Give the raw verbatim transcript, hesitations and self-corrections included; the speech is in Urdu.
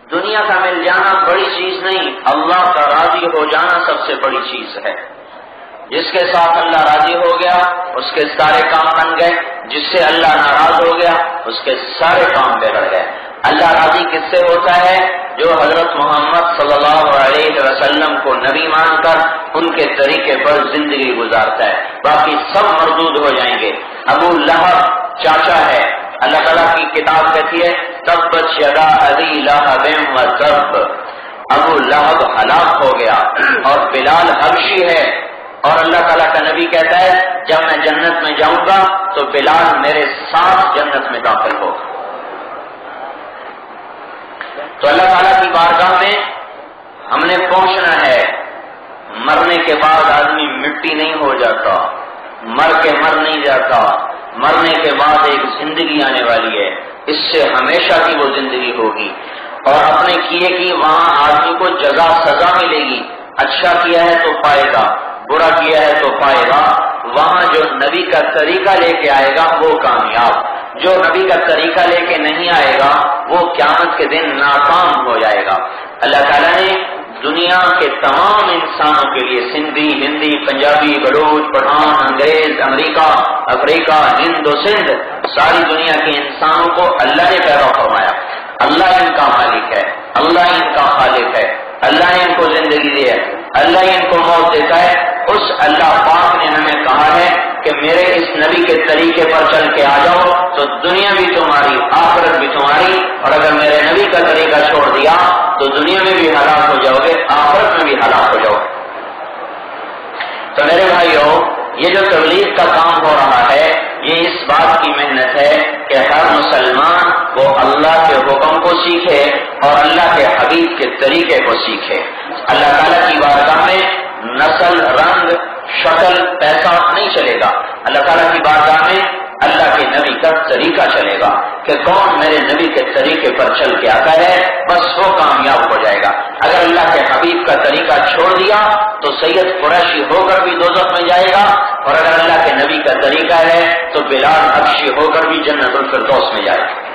دنیا کا مل جانا بڑی چیز نہیں، اللہ کا راضی ہو جانا سب سے بڑی چیز ہے۔ جس کے ساتھ اللہ راضی ہو گیا اس کے سارے کام بن گئے، جس سے اللہ ناراض ہو گیا اس کے سارے کام بگڑ گئے۔ اللہ راضی کس سے ہوتا ہے؟ جو حضرت محمد صلی اللہ علیہ وسلم کو نبی مان کر ان کے طریقے پر زندگی گزارتا ہے، باقی سب مردود ہو جائیں گے۔ ابو لہب چاچا ہے، اللہ تعالیٰ کی کتاب کہتی ہے تبت یدا ابی لہب وتب، ابو لہب ہلاک ہو گیا اور بلال حبشی ہے، اور اللہ تعالیٰ کا نبی کہتا ہے جب میں جنت میں جاؤں گا تو بلال میرے ساتھ جنت میں داخل ہوگا۔ تو اللہ تعالیٰ کی بارگاہ میں ہم نے پہنچنا ہے۔ مرنے کے بعد آدمی مٹی نہیں ہو جاتا، مر کے مر نہیں جاتا، مرنے کے بعد ایک زندگی آنے والی ہے، اس سے ہمیشہ کی وہ زندگی ہوگی، اور اپنے کیے کی وہاں آدمی کو جزا سزا ملے گی، اچھا کیا ہے تو پائے گا، برا کیا ہے تو پائے گا۔ وہاں جو نبی کا طریقہ لے کے آئے گا وہ کامیاب، جو نبی کا طریقہ لے کے نہیں آئے گا وہ قیامت کے دن ناکام ہو جائے گا۔ اللہ تعالیٰ نے دنیا کے تمام انسانوں کے لیے سندھی، ہندی، پنجابی، بلوچ، پٹھان، انگریز، امریکہ، افریقہ، ہند و سندھ، ساری دنیا کے انسانوں کو اللہ نے پیدا فرمایا۔ اللہ ان کا مالک ہے، اللہ ان کا خالق ہے، اللہ نے ان کو زندگی دی ہے، اللہ ہی ان کو موت دیتا ہے۔ اس اللہ پاک نے ہمیں کہا ہے کہ میرے اس نبی کے طریقے پر چل کے آ جاؤ تو دنیا بھی تمہاری، آخرت بھی تمہاری، اور اگر میرے نبی کا طریقہ چھوڑ دیا تو دنیا میں بھی ہلاک ہو جاؤ گے، آخرت میں بھی ہلاک ہو جاؤ گے۔ تو میرے بھائیوں، یہ جو تبلیغ کا کام ہو رہا ہے یہ اس بات کی محنت ہے کہ ہر مسلمان وہ اللہ کے حکم کو سیکھے اور اللہ کے حبیب کے طریقے کو سیکھے۔ اللہ تعالیٰ کی بارگاہ میں نسل، رنگ، شکل، پیسہ نہیں چلے گا، اللہ تعالیٰ کی بارگاہ میں اللہ کے نبی کا طریقہ چلے گا کہ کون میرے نبی کے طریقے پر چل کے آتا ہے بس وہ کامیاب ہو جائے گا۔ اگر اللہ کے حبیب کا طریقہ چھوڑ دیا تو سید قریشی ہو کر بھی دوزخ میں جائے گا، اور اگر اللہ کے نبی کا طریقہ ہے تو بلال حبشی ہو کر بھی جنت الفردوس میں جائے گا۔